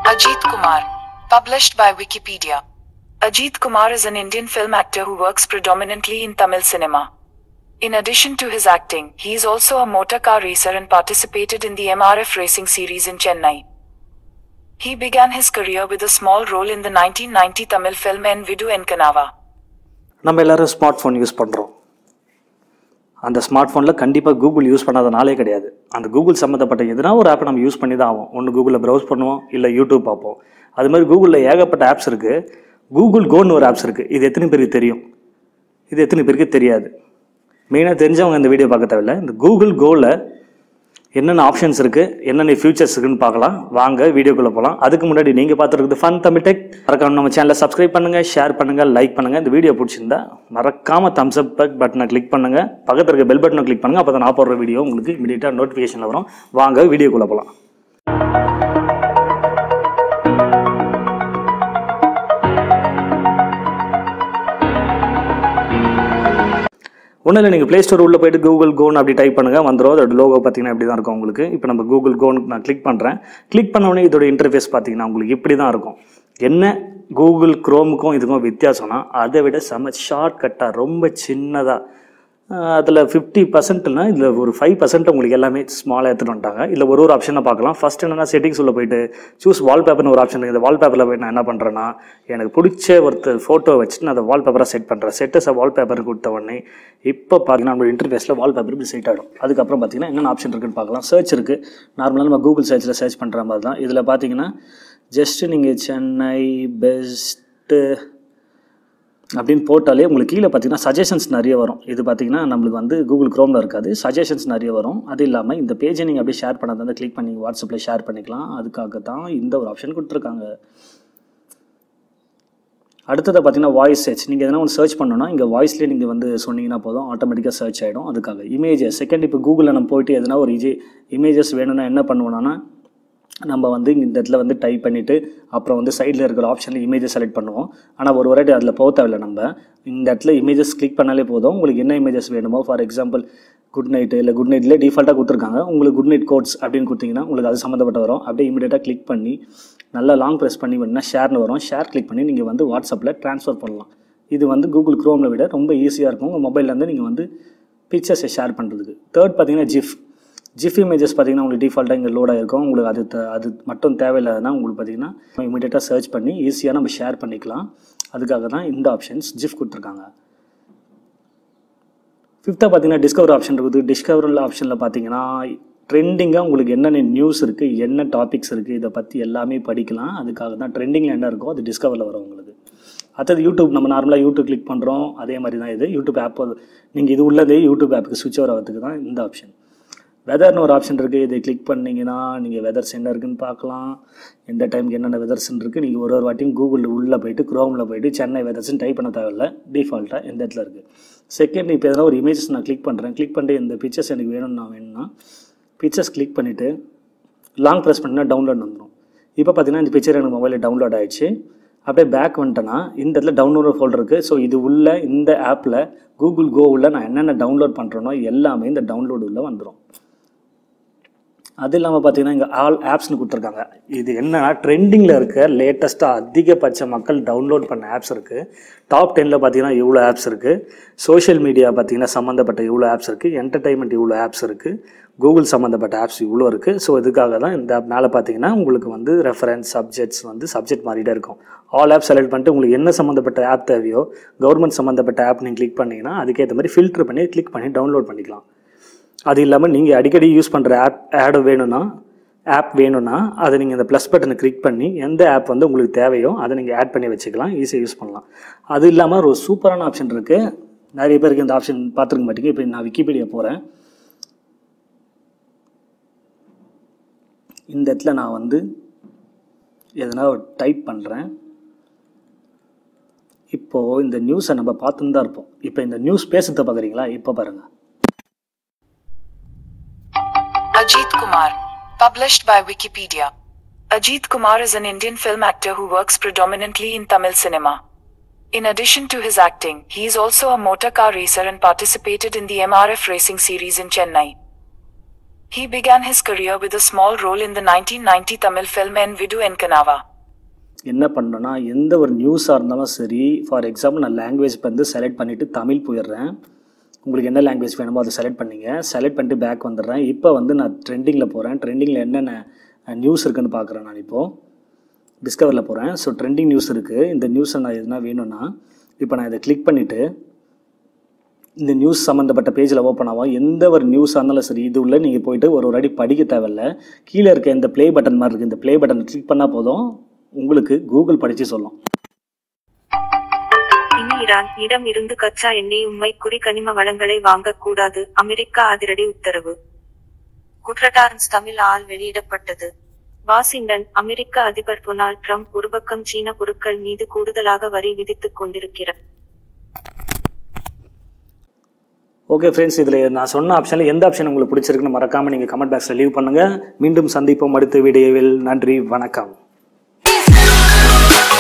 Ajit Kumar. Published by Wikipedia. Ajit Kumar is an Indian film actor who works predominantly in Tamil cinema. In addition to his acting, he is also a motor car racer and participated in the MRF racing series in Chennai. He began his career with a small role in the 1990 Tamil film En Vidu Enkanava. நம்ம எல்லாரும் smart phone use பண்ணுறோம். அந்த smart ஃபோனில் கண்டிப்பாக Google use பண்ணாத நாளே கிடையாது. அந்த கூகுள் சம்மந்தப்பட்ட எதுனா ஒரு ஆப்பை நம்ம யூஸ் பண்ணி தான் ஆகும். ஒன்று கூகுளில் ப்ரௌஸ் பண்ணுவோம், இல்லை யூடியூப் பார்ப்போம். அது மாதிரி கூகுளில் ஏகப்பட்ட ஆப்ஸ் இருக்குது. கூகுள் கோன்னு ஒரு ஆப்ஸ் இருக்குது. இது எத்தனை பேருக்கு தெரியும்? இது எத்தனை பேருக்கு தெரியாது? மெயினாக தெரிஞ்சவங்க இந்த வீடியோ பார்க்க தேவையில்லை. இந்த கூகுள் கோவில் என்னென்ன ஆப்ஷன்ஸ் இருக்குது, என்னென்ன ஃபியூச்சர்ஸ் இருக்குன்னு பார்க்கலாம். வாங்க வீடியோக்குள்ளே போகலாம். அதுக்கு முன்னாடி நீங்கள் பார்த்துருக்குது ஃபன் தமிழ் டெக். மறக்காம நம்ம சேனலை சப்ஸ்கிரைப் பண்ணுங்கள், ஷேர் பண்ணுங்கள், லைக் பண்ணுங்கள். இந்த வீடியோ பிடிச்சிருந்தா மறக்காமல் தம்ஸ் அப் பட்டனை கிளிக் பண்ணுங்கள். பக்கத்தில் இருக்க பெல் பட்டனை கிளிக் பண்ணுங்கள். அப்போ தான் நான் போடுற வீடியோ உங்களுக்கு இமீடியட்டாக நோட்டிஃபிகேஷனில் வரும். வாங்க வீடியோக்குள்ளே போகலாம். ஒன்றும் இல்லை, நீங்கள் ப்ளே ஸ்டோர் உள்ளே போய்ட்டு கூகுள் கோன் அப்படி டைப் பண்ணுங்கள், வந்துடும். அதோட லோகோ பார்த்தீங்கன்னா இப்படி தான் இருக்கும் உங்களுக்கு. இப்போ நம்ம கூகுள் கோன் நான் கிளிக் பண்ணுறேன். கிளிக் பண்ண உடனே இதோட இன்டர்ஃபேஸ் பார்த்தீங்கன்னா உங்களுக்கு இப்படி தான் இருக்கும். என்ன கூகுள் க்ரோமுக்கும் இதுக்கும் வித்தியாசம்னா, அதை விட செம ஷார்ட் கட்டாக ரொம்ப சின்னதாக, அதில் 50%னா இதில் ஒரு 5% உங்களுக்கு எல்லாமே ஸ்மாலாக எடுத்துகிட்டு வந்துட்டாங்க. இல்லை ஒரு ஆப்ஷனை பார்க்கலாம். ஃபஸ்ட் என்னென்னா செட்டிங்ஸ் உள்ள போயிட்டு சூஸ் வால்பேப்பர்னு ஒரு ஆப்ஷன் இருக்குது. இந்த வால்பேப்பரில் போய்ட்டு நான் என்ன பண்ணுறேன்னா, எனக்கு பிடிச்ச ஒருத்தர் ஃபோட்டோ வச்சுட்டு நான் அதை வால்பேப்பராக செட் பண்ணுறேன். செட்டஸ் வால்பேப்பர் கொடுத்த உடனே இப்போ பார்த்தீங்கன்னா நம்ம இன்டர்ஃபேஸில் வால்பேப்பர் இப்படி செட் ஆகிடும். அதுக்கப்புறம் பார்த்தீங்கன்னா என்னென்ன ஆப்ஷன் இருக்குன்னு பார்க்கலாம். சர்ச் இருக்குது. நார்மலாக நம்ம கூகுள் சர்ச்சில் சர்ச் பண்ணுற மாதிரி தான். இதில் பார்த்தீங்கன்னா ஜஸ்ட்டு நீங்கள் சென்னை பெஸ்ட்டு அப்படின்னு போட்டாலே உங்களுக்கு கீழே பார்த்தீங்கன்னா சஜஷன்ஸ் நிறைய வரும். இது பார்த்தீங்கன்னா நம்மளுக்கு வந்து கூகுள் க்ரோமில் இருக்காது, சஜஷன்ஸ் நிறைய வரும். அது இல்லாமல் இந்த பேஜை நீங்கள் அப்படியே ஷேர் பண்ணாத வந்து கிளிக் பண்ணி வாட்ஸ்அப்பில் ஷேர் பண்ணிக்கலாம். அதுக்காக தான் இந்த ஒரு ஆப்ஷன் கொடுத்துருக்காங்க. அடுத்ததை பார்த்தீங்கன்னா வாய்ஸ் சர்ச். நீங்கள் எதனா ஒன்று சர்ச் பண்ணணும்னா இங்கே வாய்ஸ்லேயே நீங்கள் வந்து சொன்னீங்கன்னா போதும், ஆட்டோமேட்டிக்காக சர்ச் ஆகிடும். அதுக்காக இமேஜஸ் செகண்ட் இப்போ கூகுளில் நம்ம போயிட்டு எதனா ஒரு இமேஜஸ் வேணும்னா என்ன பண்ணுவோம்னா, நம்ம வந்து இந்த இடத்துல வந்து டைப் பண்ணிவிட்டு அப்புறம் வந்து சைடில் இருக்கிற ஆப்ஷனில் இமேஜஸ் செலக்ட் பண்ணுவோம். ஆனால் ஒரு வாட்டி அதில் போக தேவையில்லை. நம்ம இந்த இடத்துல இமேஜஸ் கிளிக் பண்ணாலே போதும். உங்களுக்கு என்ன இமேஜஸ் வேணுமோ, ஃபார் எக்ஸாம்பிள் குட் நைட்டு, இல்லை குட் நைட்லேயே டிஃபால்ட்டாக கொடுத்துருக்காங்க. உங்களுக்கு குட் நைட் கோட்ஸ் அப்படின்னு கொடுத்தீங்கன்னா உங்களுக்கு அது சம்மந்தப்பட்ட வரும். அப்படியே இமீடியட்டாக கிளிக் பண்ணி நல்லா லாங் ப்ரெஸ் பண்ணி வேணுன்னா ஷேர்னு வரும். ஷேர் கிளிக் பண்ணி நீங்கள் வந்து வாட்ஸ்அப்பில் ட்ரான்ஸ்ஃபர் பண்ணலாம். இது வந்து கூகுள் க்ரோமில் விட ரொம்ப ஈஸியாக இருக்கும். உங்கள் மொபைல்லேருந்து நீங்கள் வந்து பிக்சர்ஸை ஷேர் பண்ணுறதுக்கு. தேர்ட் பார்த்தீங்கன்னா ஜிஃப் இமேஜஸ் பார்த்தீங்கன்னா உங்களுக்கு டிஃபால்ட்டாக இங்கே லோடாக இருக்கும். உங்களுக்கு அது மட்டும் தேவையில்லாதுன்னா உங்களுக்கு பார்த்தீங்கன்னா இமீடியட்டாக சர்ச் பண்ணி ஈஸியாக நம்ம ஷேர் பண்ணிக்கலாம். அதுக்காக தான் இந்த ஆப்ஷன்ஸ் ஜிஃப் கொடுத்துருக்காங்க. ஃபிஃப்த்தாக பார்த்தீங்கன்னா டிஸ்கவர் ஆப்ஷன் இருக்குது. டிஸ்கவர் ஆப்ஷனில் பார்த்தீங்கன்னா ட்ரெண்டிங்காக உங்களுக்கு என்னென்ன நியூஸ் இருக்குது, என்ன டாபிக்ஸ் இருக்குது, இதை பற்றி எல்லாமே படிக்கலாம். அதுக்காக தான் ட்ரெண்டிங்கில் என்ன இருக்கோ அது டிஸ்கவரில் வரும் உங்களுக்கு. அடுத்தது யூடியூப். நம்ம நார்மலாக யூடியூப் கிளிக் பண்ணுறோம், அதே மாதிரி தான் இது யூடியூப் ஆப். நீங்கள் இது உள்ளதே யூடியூப் ஆப்புக்கு ஸ்விட்ச் ஓவர் ஆகிறதுக்கு தான் இந்த ஆப்ஷன். வெதர்னு ஒரு ஆப்ஷன் இருக்குது. இதை கிளிக் பண்ணிங்கன்னா நீங்கள் வெதர்ஸ் என்ன இருக்குதுன்னு பார்க்கலாம். எந்த டைமுக்கு என்னென்ன வெதர்ஸ்ன்னு இருக்குது. நீங்கள் ஒரு வாட்டியும் கூகுளில் உள்ளே போய்ட்டு க்ரோமில் போய்ட்டு சென்னை வெதர்ஸ்ன்னு டைப் பண்ண தேவையில்லை. டிஃபால்ட்டாக எந்த இடத்துல இருக்குது. செகண்ட் இப்போ எதனா ஒரு இமேஜஸ் நான் கிளிக் பண்ணுறேன். கிளிக் பண்ணிட்டு இந்த பிக்சர்ஸ் எனக்கு வேணும்னா பிக்சர்ஸ் கிளிக் பண்ணிவிட்டு லாங் ப்ரெஸ் பண்ணினா டவுன்லோட் வந்துடும். இப்போ பார்த்தீங்கன்னா இந்த பிக்சர் எனக்கு மொபைலில் டவுன்லோட் ஆகிடுச்சு. அப்படியே பேக் வந்துட்டேன்னா இந்த இடத்துல டவுன்லோட் ஃபோல்டர் இருக்குது. ஸோ இது உள்ள இந்த ஆப்பில் கூகுள் கோ உள்ள நான் என்னென்ன டவுன்லோட் பண்ணுறேனோ எல்லாமே இந்த டவுன்லோடு உள்ள வந்துடும். அது இல்லாமல் பார்த்தீங்கன்னா இங்கே ஆல் ஆப்ஸ்னு கொடுத்துருக்காங்க. இது என்னன்னா ட்ரெண்டிங்கில் இருக்க லேட்டஸ்ட்டாக அதிகபட்ச மக்கள் டவுன்லோட் பண்ண ஆப்ஸ் இருக்குது. டாப் 10ல் பார்த்தீங்கன்னா இவ்வளோ ஆப்ஸ் இருக்குது. சோஷியல் மீடியா பார்த்தீங்கன்னா சம்மந்தப்பட்ட இவ்வளோ ஆப்ஸ் இருக்குது. என்டர்டைன்மெண்ட் இவ்வளோ ஆப்ஸ் இருக்குது. கூகுள் சம்மந்தப்பட்ட ஆப்ஸ் இவ்வளோ இருக்குது. ஸோ இதுக்காக தான் இந்த ஆப் மேலே பார்த்தீங்கன்னா உங்களுக்கு வந்து ரெஃபரன்ஸ் சப்ஜெக்ட்ஸ் வந்து சப்ஜெக்ட் மாதிரிட்டே இருக்கும். ஆல் ஆப் செலக்ட் பண்ணிட்டு உங்களுக்கு என்ன சம்மந்தப்பட்ட ஆப் தேவையோ, கவர்மெண்ட் சம்மந்தப்பட்ட ஆப் நீங்கள் கிளிக் பண்ணிங்கன்னா அதுக்கேற்ற மாதிரி ஃபில்ட்ரு பண்ணி கிளிக் பண்ணி டவுன்லோட் பண்ணிக்கலாம். அது இல்லாமல் நீங்கள் அடிக்கடி யூஸ் பண்ணுற ஆப் வேணும்னா அதை நீங்கள் இந்த ப்ளஸ் பட்டனை கிளிக் பண்ணி எந்த ஆப் வந்து உங்களுக்கு தேவையோ அதை நீங்கள் ஆட் பண்ணி வச்சுக்கலாம், ஈஸியாக யூஸ் பண்ணலாம். அது இல்லாமல் ஒரு சூப்பரான ஆப்ஷன் இருக்குது. நிறைய பேருக்கு இந்த ஆப்ஷன் பார்த்துருக்க மாட்டேங்க. இப்போ நான் விக்கிபீடியா போகிறேன். இந்த இடத்துல நான் வந்து எதனா டைப் பண்ணுறேன். இப்போது இந்த நியூஸை நம்ம பார்த்துன்னு தான் இருப்போம். இப்போ இந்த நியூஸ் பேசுறத பார்க்குறீங்களா? இப்போ பாருங்கள். Ajit Kumar. Published by Wikipedia. Ajit Kumar is an Indian film actor who works predominantly in Tamil cinema. In addition to his acting, he is also a motor car racer and participated in the MRF racing series in Chennai. He began his career with a small role in the 1990 Tamil film En Vidu Enkanava. என்ன பண்ணணும்னா எந்த ஒரு நியூஸாக இருந்தாலும் சரி, for example நான் language வந்து select பண்ணிவிட்டு தமிழ் போயிடுறேன். உங்களுக்கு என்ன லாங்குவேஜ் வேணுமோ அதை செலக்ட் பண்ணிங்க. செலக்ட் பண்ணிட்டு பேக் வந்துடுறேன். இப்போ வந்து நான் ட்ரெண்டிங்கில் போகிறேன். ட்ரெண்டிங்கில் என்னென்ன நியூஸ் இருக்குதுன்னு பார்க்குறேன். நான் இப்போது டிஸ்கவரில் போகிறேன். ஸோ ட்ரெண்டிங் நியூஸ் இருக்குது. இந்த நியூஸை நான் எதுனா வேணும்னா இப்போ நான் இதை கிளிக் பண்ணிவிட்டு இந்த நியூஸ் சம்மந்தப்பட்ட பேஜில் ஓப்பன் ஆகும். எந்த ஒரு நியூஸாக இருந்தாலும் சரி, இது உள்ள நீங்கள் போய்ட்டு ஒரு அடி படிக்க தேவையில்ல. கீழே இருக்க இந்த ப்ளே பட்டன் மாதிரி இருக்குது. இந்த ப்ளே பட்டனை கிளிக் பண்ணால் போதும், உங்களுக்கு கூகுள் படித்து சொல்லும். இனி ஈரான் இடம் இருந்து கச்சா எண்ணெய் உண்மைக்குறி கனிம வளங்களை வாங்கக்கூடாது, அமெரிக்கா அதிரடி உத்தரவு. குற்றட்டாரன்ஸ் தமிழ் ஆல் வெளியிடப்பட்டது. வாஷிங்டன். அமெரிக்க அதிபர் டொனால்ட் ட்ரம்ப் ஒரு பக்கம் சீன பொருட்கள் மீது கூடுதலாக வரி விதித்துக் கொண்டிருக்கிறார். ஓகே ஃப்ரெண்ட்ஸ், இதில் நான் சொன்ன ஆப்ஷனில் எந்த ஆப்ஷன் உங்களுக்கு பிடிச்சிருக்குன்னு மறக்காமல் நீங்கள் கமெண்ட் பாக்ஸில் லீவ் பண்ணுங்கள். மீண்டும் சந்திப்போம் அடுத்த வீடியோவில். நன்றி, வணக்கம்.